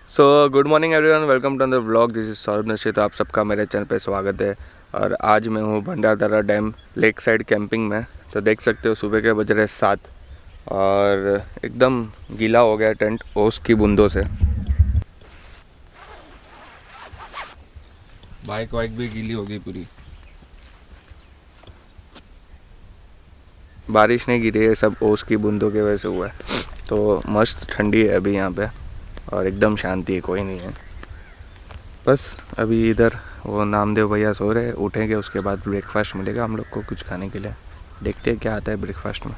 So good morning everyone, welcome to the vlog. This is Saurabh नशे। तो आप सबका मेरे चैनल पे स्वागत है। और आज मैं हूँ Bhandardara dam lake side camping में। तो देख सकते हो सुबह के बज रहे 7 और एकदम गीला हो गया टेंट ओस की बूंदों से। बाइक वाइक भी गीली हो गई पूरी। बारिश नहीं गिरी है, सब ओस की बूंदों की वजह से हुआ है। तो मस्त ठंडी है अभी यहाँ पे और एकदम शांति है, कोई नहीं है। बस अभी इधर वो नामदेव भैया सो रहे, उठेंगे उसके बाद ब्रेकफास्ट मिलेगा हम लोग को कुछ खाने के लिए। देखते हैं क्या आता है ब्रेकफास्ट में।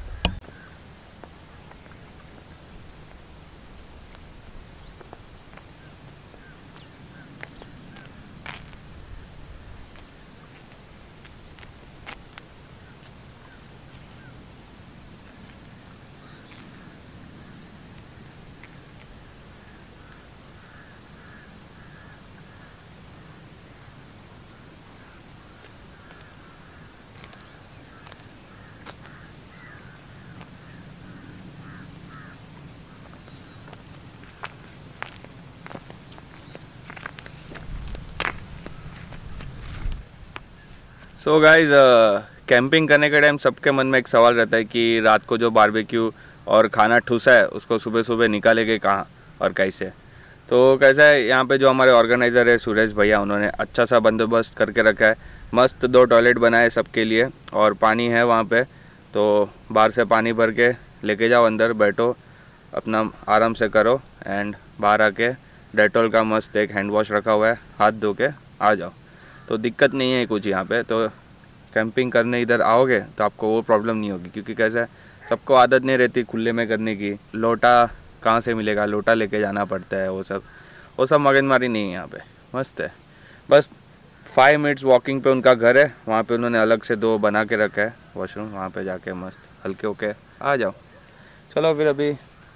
सो गाइज, कैंपिंग करने के टाइम सबके मन में एक सवाल रहता है कि रात को जो बारबेक्यू और खाना ठूसा है उसको सुबह सुबह निकालेंगे कहाँ और कैसे। तो कैसा है, यहाँ पे जो हमारे ऑर्गेनाइज़र है सुरेश भैया, उन्होंने अच्छा सा बंदोबस्त करके रखा है। मस्त 2 टॉयलेट बनाए सबके लिए और पानी है वहाँ पे। तो बाहर से पानी भर के लेके जाओ, अंदर बैठो, अपना आराम से करो एंड बाहर आके डेटॉल का मस्त एक हैंड वॉश रखा हुआ है, हाथ धो के आ जाओ। तो दिक्कत नहीं है कुछ यहाँ पे। तो कैंपिंग करने इधर आओगे तो आपको वो प्रॉब्लम नहीं होगी, क्योंकि कैसा है सबको आदत नहीं रहती खुले में करने की। लोटा कहाँ से मिलेगा, लोटा लेके जाना पड़ता है, वो सब मगजमारी नहीं है यहाँ पे। मस्त है। बस 5 मिनट्स वॉकिंग पे उनका घर है, वहाँ पे उन्होंने अलग से 2 बना के रखा है वॉशरूम। वहाँ पे जाके मस्त हल्के होके आ जाओ। चलो फिर अभी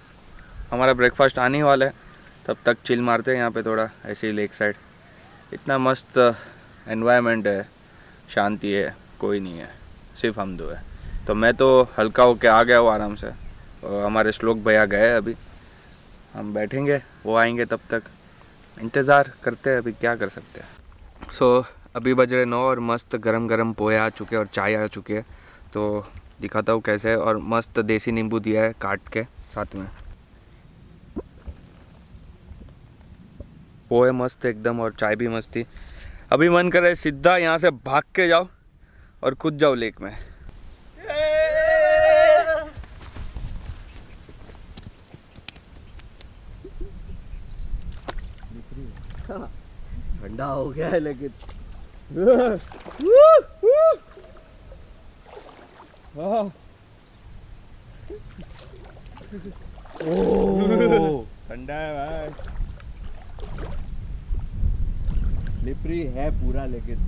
हमारा ब्रेकफास्ट आने वाला है, तब तक चिल मारते हैं यहाँ पे थोड़ा ऐसे ही लेक साइड। इतना मस्त एनवायरनमेंट है, शांति है, कोई नहीं है, सिर्फ हम 2 है। तो मैं तो हल्का होके आ गया हूँ आराम से। और हमारे श्लोक भैया गए, अभी हम बैठेंगे, वो आएंगे, तब तक इंतज़ार करते हैं। अभी क्या कर सकते हैं। सो अभी बज रहे 9 और मस्त गरम गरम पोहे आ चुके और चाय आ चुकी है। तो दिखाता हूँ कैसे है। और मस्त देसी नींबू दिया है काट के साथ में। पोहे मस्त एकदम और चाय भी मस्त थी। अभी मन करे सीधा यहाँ से भाग के जाओ और कूद जाओ लेक में। ठंडा हो गया है लेकिन ठंडा है भाई, स्लिपरी है पूरा लेकिन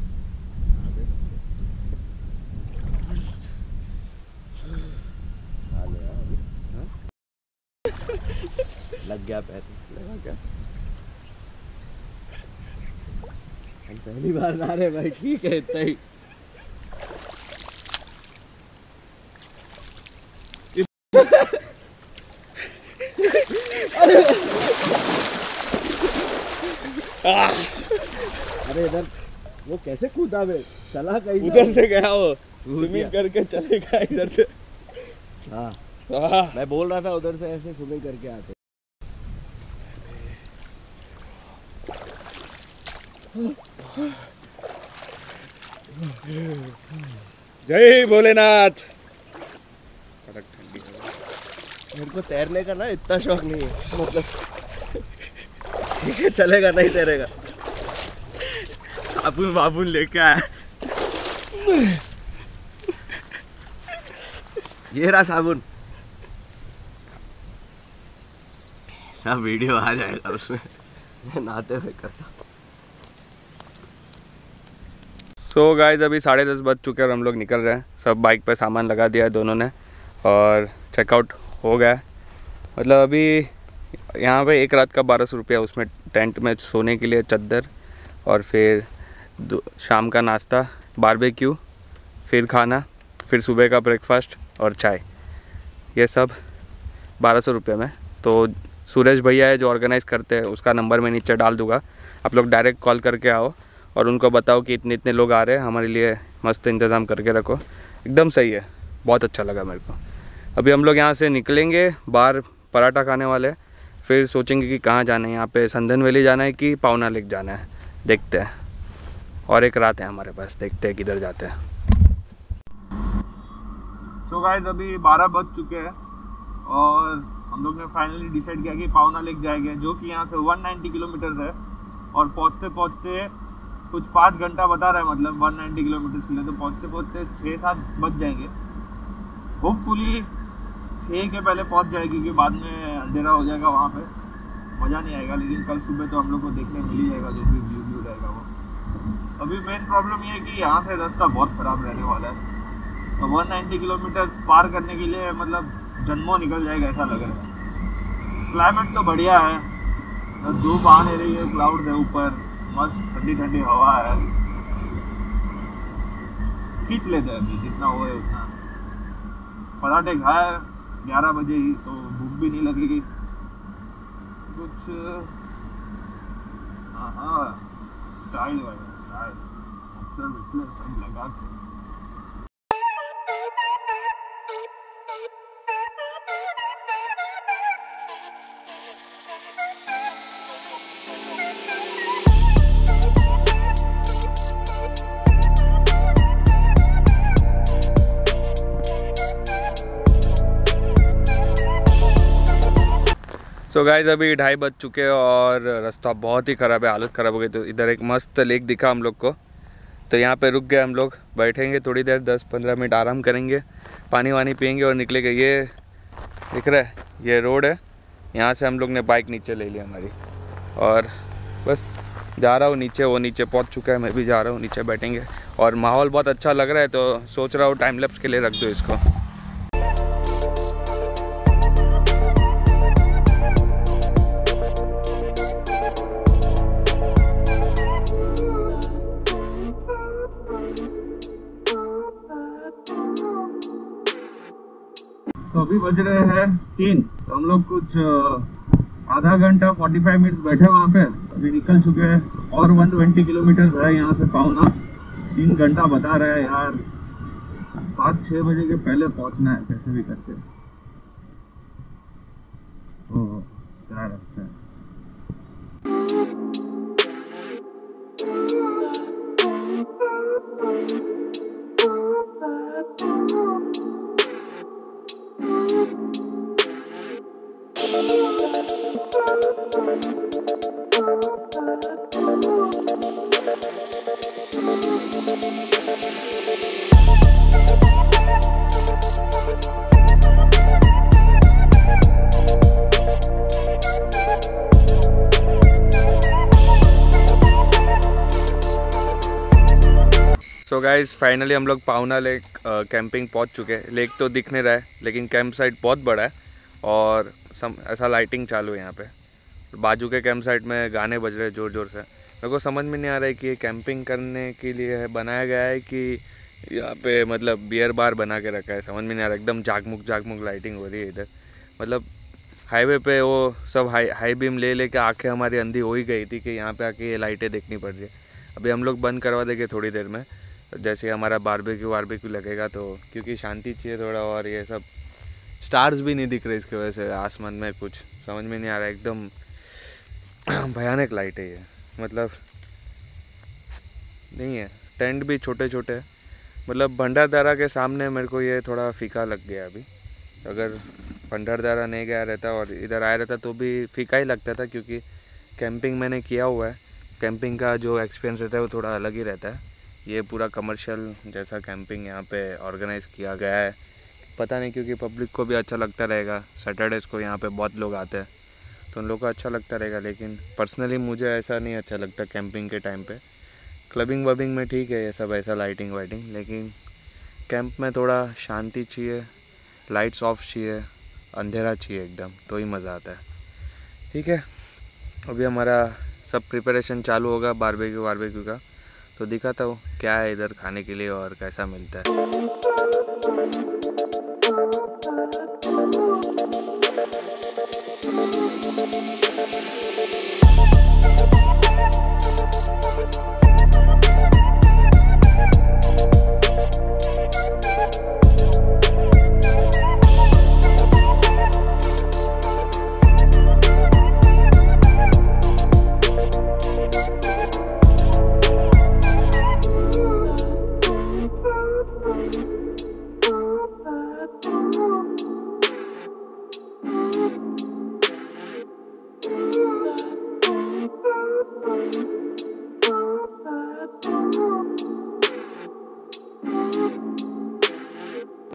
लग गया पैर। लगा क्या? हम पहली बार ना रहे भाई, ठीक है इतना ही। अरे इधर वो कैसे कूदा बे, चला कहीं उधर से गया वो, स्विमिंग करके चलेगा इधर से। हाँ मैं बोल रहा था उधर से ऐसे स्विमिंग करके आते। जय भोलेनाथ। कड़क ठंडी है। मेरे को तैरने का ना इतना शौक नहीं है, मतलब ठीक है चलेगा, नहीं तैरेगा। साबुन वाबुन लेके आया। ये रहा साबुन, सब वीडियो आ जाएगा उसमें मैं नहाते हुए करता। सो गाइज, अभी 10:30 बज चुके हैं और हम लोग निकल रहे हैं। सब बाइक पे सामान लगा दिया है दोनों ने और चेकआउट हो गया है। मतलब अभी यहाँ पे एक रात का 1200 रुपया, उसमें टेंट में सोने के लिए चद्दर और फिर शाम का नाश्ता, बारबेक्यू, फिर खाना, फिर सुबह का ब्रेकफास्ट और चाय, ये सब 1200 रुपये में। तो सूरज भैया है जो ऑर्गेनाइज़ करते हैं, उसका नंबर मैं नीचे डाल दूँगा। आप लोग डायरेक्ट कॉल करके आओ और उनको बताओ कि इतने इतने लोग आ रहे हैं, हमारे लिए मस्त इंतज़ाम करके रखो। एकदम सही है, बहुत अच्छा लगा मेरे को। अभी हम लोग यहाँ से निकलेंगे, बाहर पराठा खाने वाले, फिर सोचेंगे कि कहाँ जाना है। यहाँ पे संधन वैली जाना है कि पावना लेक जाना है, देखते हैं। और एक रात है हमारे पास, देखते हैं किधर जाते हैं। सो गाइस अभी 12 बज चुके हैं और हम लोग ने फाइनली डिसाइड किया कि पावना लेक जाएंगे, जो कि यहाँ से 190 किलोमीटर है। और पहुँचते पहुँचते कुछ 5 घंटा बता रहा है, मतलब 190 किलोमीटर के लिए, तो पहुँचते पहुँचते 6-7 बज जाएंगे। होपफुली 6 के पहले पहुँच जाएगी, क्योंकि बाद में अंधेरा हो जाएगा, वहाँ पे मज़ा नहीं आएगा। लेकिन कल सुबह तो हम लोग को देखने मिल ही जाएगा, जो भी व्यू रहेगा वो। अभी मेन प्रॉब्लम ये है कि यहाँ से रास्ता बहुत ख़राब रहने वाला है। तो 190 किलोमीटर पार करने के लिए मतलब जन्मों निकल जाएगा ऐसा लग रहा है। क्लाइमेट तो बढ़िया है, तो धूप आ नहीं रही है, क्लाउड्स है ऊपर, मस्त ठंडी ठंडी हवा है। खींच लेते हैं अभी जितना हो है उतना। पराठे खाए 11 बजे ही, तो भूख भी नहीं लगेगी कुछ। हाँ स्टाइल सब लगा के। सो गाइज अभी 2:30 बज चुके हैं और रास्ता बहुत ही ख़राब है, हालत ख़राब हो गई। तो इधर एक मस्त लेक दिखा हम लोग को, तो यहाँ पे रुक गए हम लोग, बैठेंगे थोड़ी देर, 10-15 मिनट आराम करेंगे, पानी वानी पियेंगे और निकलेंगे। ये दिख रहा है, ये रोड है, यहाँ से हम लोग ने बाइक नीचे ले ली हमारी और बस जा रहा हूँ नीचे। वो नीचे पहुँच चुका है, मैं भी जा रहा हूँ नीचे, बैठेंगे। और माहौल बहुत अच्छा लग रहा है, तो सोच रहा हूँ टाइम लैप्स के लिए रख दो इसको। तो अभी बज रहे हैं 3, तो हम लोग कुछ आधा घंटा 45 मिनट बैठे वहाँ पे, अभी निकल चुके हैं। और 120 किलोमीटर है यहाँ से पावना, 3 घंटा बता रहे हैं यार। 5-6 बजे के पहले पहुँचना है कैसे भी करके। ओह क्या रास्ता है। सो गाइज फाइनली हम लोग पावना लेक कैंपिंग पहुंच चुके हैं। लेक तो दिख नहीं रहा है, लेकिन कैंप साइट बहुत बड़ा है और ऐसा लाइटिंग चालू है यहाँ पे। बाजू के कैंप साइट में गाने बज रहे ज़ोर ज़ोर से। मेरे को समझ में नहीं आ रहा है कि ये कैंपिंग करने के लिए बनाया गया है कि यहाँ पे मतलब बियर बार बना के रखा है, समझ में नहीं आ रहा। एकदम जागमुग लाइटिंग हो रही है इधर। मतलब हाईवे पे वो सब हाई बीम ले के आँखें हमारी अंधी हो ही गई थी कि यहाँ पे आके ये लाइटें देखनी पड़ रही है। अभी हम लोग बंद करवा देंगे थोड़ी देर में, जैसे हमारा बारबेक्यू लगेगा, तो क्योंकि शांति चाहिए थोड़ा। और ये सब स्टार्स भी नहीं दिख रहे इसकी वजह से, आसमान में कुछ समझ में नहीं आ रहा है। एकदम भयानक लाइट है ये, मतलब नहीं है। टेंट भी छोटे छोटे, मतलब भंडारदरा के सामने मेरे को ये थोड़ा फीका लग गया अभी। अगर भंडारदरा नहीं गया रहता और इधर आया रहता तो भी फीका ही लगता था, क्योंकि कैंपिंग मैंने किया हुआ है। कैंपिंग का जो एक्सपीरियंस रहता है वो थोड़ा अलग ही रहता है। ये पूरा कमर्शियल जैसा कैंपिंग यहाँ पे ऑर्गेनाइज़ किया गया है, पता नहीं, क्योंकि पब्लिक को भी अच्छा लगता रहेगा। सैटरडेज़ को यहाँ पे बहुत लोग आते हैं, तो उन लोगों को अच्छा लगता रहेगा। लेकिन पर्सनली मुझे ऐसा नहीं अच्छा लगता कैंपिंग के टाइम पे। क्लबिंग वबिंग में ठीक है ये सब, ऐसा लाइटिंग वाइटिंग, लेकिन कैंप में थोड़ा शांति चाहिए, लाइट्स ऑफ चाहिए, अंधेरा चाहिए एकदम, तो ही मज़ा आता है। ठीक है, अभी हमारा सब प्रिपरेशन चालू होगा बारबेक्यू का, तो दिखाता हूँ क्या है इधर खाने के लिए और कैसा मिलता है।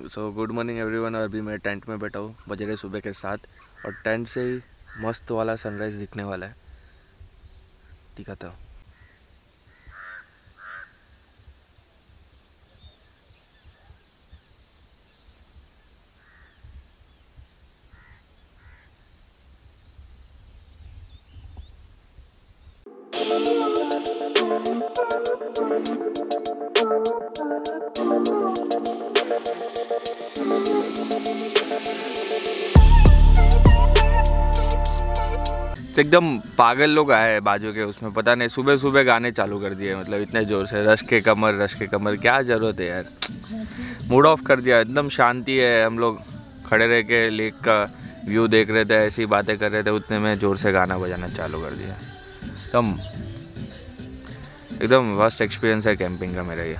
So good morning everyone. और अभी मैं टेंट में बैठा हूँ, बज रहे सुबह के 7 और टेंट से ही मस्त वाला सनराइज़ दिखने वाला है। दिखाता हूँ। एकदम पागल लोग आए हैं बाजू के, उसमें पता नहीं सुबह सुबह गाने चालू कर दिए, मतलब इतने ज़ोर से रश के कमर, क्या ज़रूरत है यार। मूड ऑफ कर दिया, एकदम शांति है। हम लोग खड़े रह के लेक का व्यू देख रहे थे, ऐसी बातें कर रहे थे, उतने में ज़ोर से गाना बजाना चालू कर दिया। एकदम वर्स्ट एक्सपीरियंस है कैंपिंग का मेरा ये।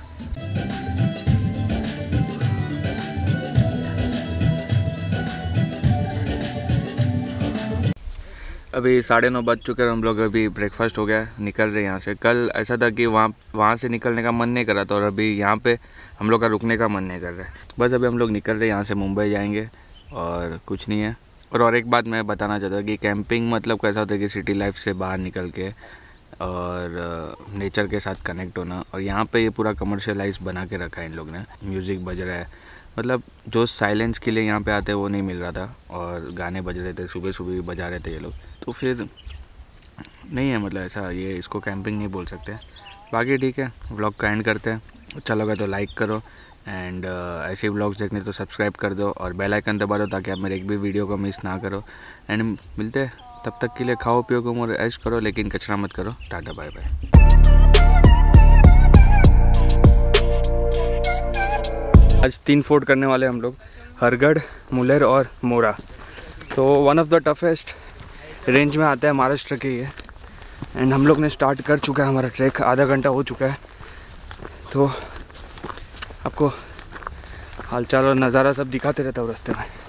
अभी 9:30 बज चुके हैं, हम लोग अभी ब्रेकफास्ट हो गया, निकल रहे हैं यहाँ से। कल ऐसा था कि वहाँ से निकलने का मन नहीं कर रहा था और अभी यहाँ पे हम लोग का रुकने का मन नहीं कर रहा है। बस अभी हम लोग निकल रहे हैं यहाँ से, मुंबई जाएंगे और कुछ नहीं है। और एक बात मैं बताना चाहता हूँ कि कैंपिंग मतलब कैसा होता है कि सिटी लाइफ से बाहर निकल के और नेचर के साथ कनेक्ट होना। और यहाँ पे ये पूरा कमर्शियलाइज बना के रखा है इन लोग ने। म्यूज़िक बज रहा है, मतलब जो साइलेंस के लिए यहाँ पे आते हैं वो नहीं मिल रहा था, और गाने बज रहे थे, सुबह सुबह भी बजा रहे थे ये लोग। तो फिर नहीं है, मतलब ऐसा ये इसको कैंपिंग नहीं बोल सकते। बाकी ठीक है, व्लॉग का एंड करते हैं। अच्छा लगा तो लाइक करो एंड ऐसे व्लॉग्स देखने तो सब्सक्राइब कर दो और बेल आइकन दबा दो ताकि आप मेरे एक भी वीडियो को मिस ना करो। एंड मिलते हैं, तब तक के लिए खाओ पियो घूमो और ऐश करो, लेकिन कचरा मत करो। Tata bye bye. आज 3 फोर्ट करने वाले हम लोग, हरगढ़, मुलेर और मोरा। तो one of the toughest range में आता है महाराष्ट्र के ये। एंड हम लोग ने स्टार्ट कर चुका है हमारा ट्रैक, आधा घंटा हो चुका है। तो आपको हालचाल और नज़ारा सब दिखाते रहता हूँ रास्ते में।